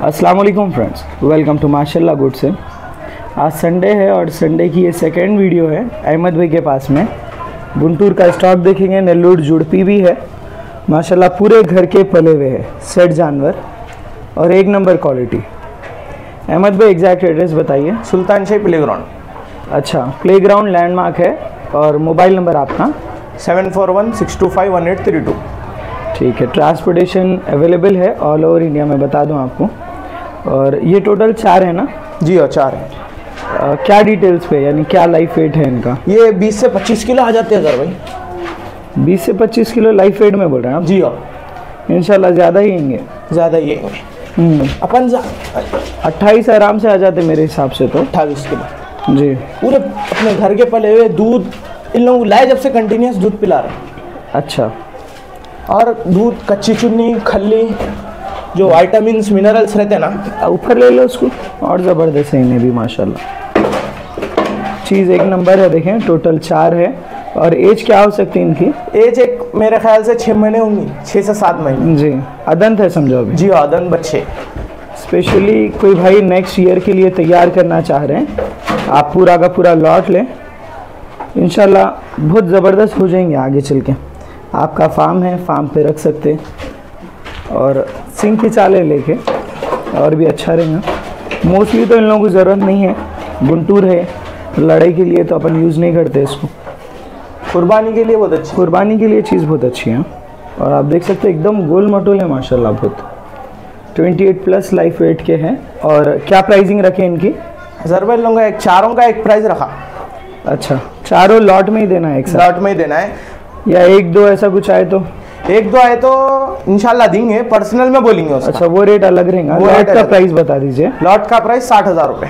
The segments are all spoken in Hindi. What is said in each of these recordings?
अस्सलाम वालेकुम फ्रेंड्स, वेलकम टू माशाल्लाह गुड से। आज संडे है और संडे की ये सेकंड वीडियो है अहमद भाई के पास में। गुंटूर का स्टॉक देखेंगे, नेल्लूर जुड़पी भी है माशाल्लाह, पूरे घर के पले हुए है, सेट जानवर और एक नंबर क्वालिटी। अहमद भाई एग्जैक्ट एड्रेस बताइए। Sultan Shahi play ground. अच्छा, प्ले ग्राउंड लैंडमार्क है और मोबाइल नंबर आपका 7416251832। ठीक है। ट्रांसपोर्टेशन अवेलेबल है ऑल ओवर इंडिया में, बता दूं आपको। और ये टोटल 4 है ना? जी हाँ, 4 है। क्या डिटेल्स पे, यानी क्या लाइफ वेट है इनका? ये 20 से 25 किलो आ जाते हैं सर भाई। 20 से 25 किलो लाइफ वेट में बोल रहे हैं आप? जी हाँ, इंशाल्लाह ज़्यादा ही होंगे। ज़्यादा ही है अपन 28 आराम से आ जाते मेरे हिसाब से तो। 28 किलो जी। पूरे अपने घर के पले हुए दूध इन लोगों को लाए, जब से कंटिन्यूस दूध पिला रहे हैं। अच्छा। और दूध, कच्ची चुन्नी, खल्ली, जो विटामिन्स मिनरल्स रहते हैं ना, ऊपर ले लो उसको। और ज़बरदस्त है इन्हें भी माशाल्लाह, चीज़ एक नंबर है। देखें टोटल 4 है। और एज क्या हो सकती है इनकी? एज एक मेरे ख्याल से 6 महीने होंगी, 6 से 7 महीने। जी, अदंत है समझो अभी। जी हाँ, अदंत बच्चे। स्पेशली कोई भाई नेक्स्ट ईयर के लिए तैयार करना चाह रहे हैं, आप पूरा का पूरा लॉट लें, इंशाल्लाह बहुत ज़बरदस्त हो जाएंगे आगे चल के। आपका फार्म है, फार्म पे रख सकते और सिंह की चालें लेके और भी अच्छा रहेगा। मोस्टली तो इन लोगों को ज़रूरत नहीं है, गुंटूर है, लड़ाई के लिए तो अपन यूज़ नहीं करते इसको। कुर्बानी के लिए बहुत अच्छी, कुर्बानी के लिए चीज़ बहुत अच्छी है। और आप देख सकते हैं एकदम गोल मटोल है माशाल्लाह, बहुत 28+ लाइफ वेट के हैं। और क्या प्राइसिंग रखे इनकी? सर भाई लोगों का चारों का एक प्राइस रखा। अच्छा, चारों लॉट में ही देना है? एक साथ लॉट में ही देना है, या 1-2 ऐसा कुछ आए तो? 1-2 आए तो इंशाल्लाह देंगे, पर्सनल में बोलेंगे उसका। अच्छा, वो रेट अलग रहेगा। लॉट का प्राइस बता दीजिए। लॉट का प्राइस 60,000 रुपये।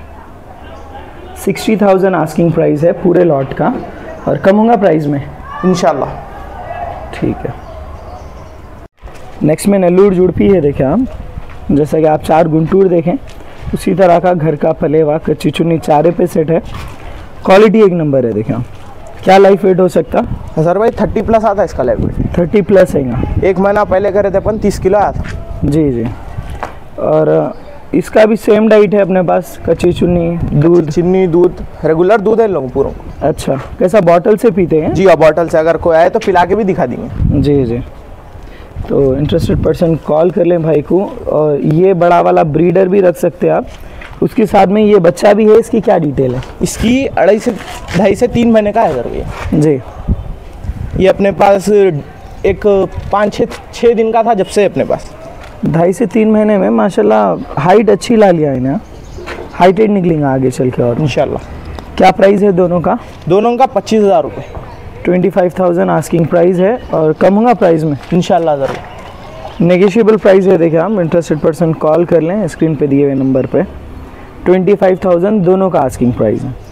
60,000 आस्किंग प्राइस है पूरे लॉट का, और कम होगा प्राइस में इंशाल्लाह। ठीक है। नेक्स्ट में नेल्लूर जुड़पी है, देखें आप, जैसा कि आप 4 गुंटूर देखें उसी तरह का घर का पलेवा, कच्ची चुन्नी चारे पे सेट है, क्वालिटी एक नंबर है। देखें आप, क्या लाइफ वेट हो सकता? सर भाई 30+ आता है इसका लाइफ वेट। 30+ है। 1 महीना पहले करे थे अपन 30 किलो आया था। जी जी। और इसका भी सेम डाइट है अपने पास, कच्ची चुन्नी, दूध, चीनी, दूध, रेगुलर दूध है इन लोगों पूरों। अच्छा, कैसा बॉटल से पीते हैं? जी हाँ, बॉटल से। अगर कोई आए तो पिला के भी दिखा देंगे। जी जी। तो इंटरेस्टेड पर्सन कॉल कर लें भाई को। और ये बड़ा वाला ब्रीडर भी रख सकते हैं आप, उसके साथ में ये बच्चा भी है। इसकी क्या डिटेल है? इसकी 2.5 से 3 महीने का है सर ये। जी। ये अपने पास एक 5-6 दिन का था जब से अपने पास। 2.5 से 3 महीने में माशाल्लाह हाइट अच्छी ला लिया इन्हें, हाइटेड निकलेंगे आगे चल के। और इंशाल्लाह। क्या प्राइस है दोनों का? दोनों का 25,000 रुपये। 25,000 आस्किंग प्राइस है, और कम होगा प्राइस में इंशाल्लाह ज़रूर। नेगोशिएबल प्राइस है। देखिए आप, इंटरेस्टेड पर्सन कॉल कर लें स्क्रीन पे दिए हुए नंबर पे। 25,000 दोनों का आस्किंग प्राइस है।